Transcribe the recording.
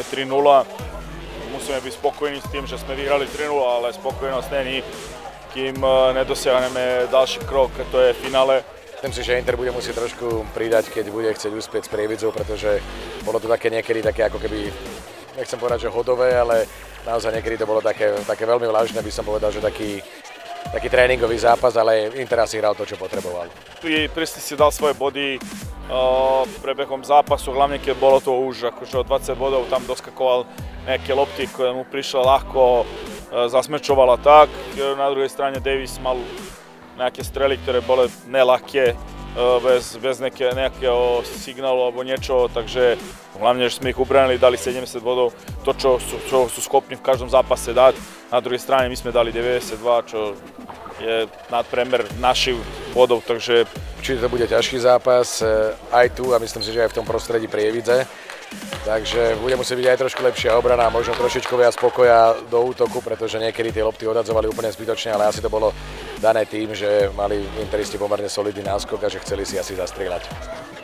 3-0. Musíme byť spokojní s tým, že sme vyhrali 3-0, ale spokojnosť není, kým nedosiahneme ďalší krok, to je finále. Myslím si, že Inter bude musieť trošku pridať, keď bude chcieť uspieť s Prievidzou, pretože bolo to také niekedy také ako keby, nechcem povedať, že hodové, ale naozaj niekedy to bolo také veľmi vlažné, by som povedal, že taký tréningový zápas, ale Inter asi hral to, čo potreboval. Pristi si dal svoje body prebehom zápasu, hlavne keď bolo to už akože o 20 bodov, tam doskakoval nejaké lopty, ktoré mu prišlo ľahko, zasmečovala tak. Na druhej strane Davis mal nejaké strely, ktoré boli neľahké, bez nejakého signálu alebo niečo, takže hlavne, že sme ich ubranili, dali 70 bodov, to, čo sú schopní v každom zápase dať. Na druhej strane my sme dali 92, čo je nadpriemer našich bodov, takže... Určite to bude ťažký zápas, aj tu a myslím si, že aj v tom prostredí Prievidze. Takže bude musieť byť aj trošku lepšia obrana, možno trošičku viac pokoja do útoku, pretože niekedy tie lopty odhadzovali úplne zbytočne, ale asi to bolo dané tým, že mali interisti pomerne solidný náskok a že chceli si asi zastrieľať.